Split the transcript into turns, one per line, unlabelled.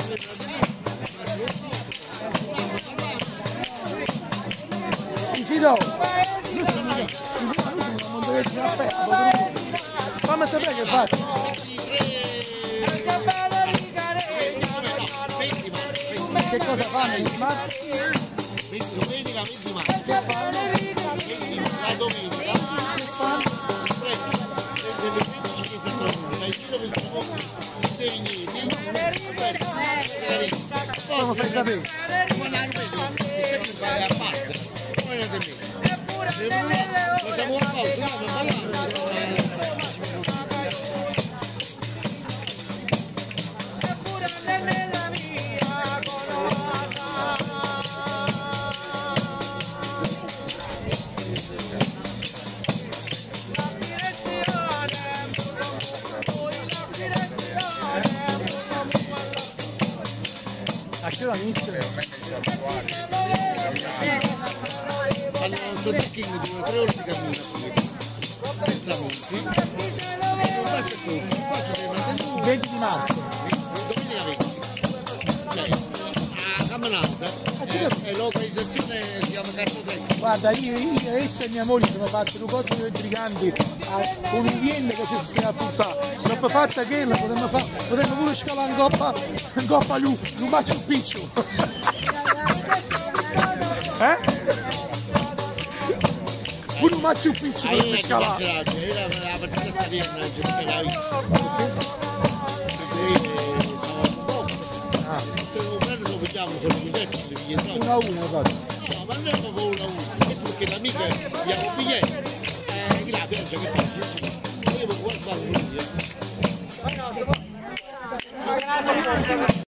Isidro! Fammi sapere che faccio! Che cosa fanno i smart?
Domenica 20 marzo.
Che fanno?
La domenica delle 13 che si trovano dai giro per il fuoco dei vigneti.
Come fai sapere?
Ma la ripeto, vai a parte. Come vedete me? Facciamo un po',
A che ora inizia?
allora un trekking di 3 ore di cammino qui,
20 di marzo.
domenica 20. La camminata e l'organizzazione si chiama Cartotecnica.
Guarda, io e mia moglie sono fatte due cose elettricanti con un weekend che ci stiamo a puntare. Se non fatta quella potremmo pure scalare in coppa lui, un Machu Picchu. Pure un Machu Picchu potremmo scalare.
La partita sta via, non ci metterà via. Lo vediamo solo con 7 biglietti.
1 a 1, guarda.
No, ma non è proprio 1 a 1, perché l'amica abbiamo un biglietto. Chi la pioggia che faccio? Io devo guardare un biglietto.